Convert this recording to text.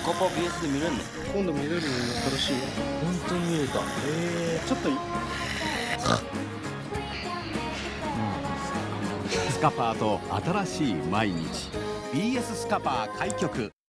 カパ BS で見れんの？ 今度見れるようになったらしいよ。 本当に見れた。 ちょっとスカパーと新しい毎日 BS スカパー開局。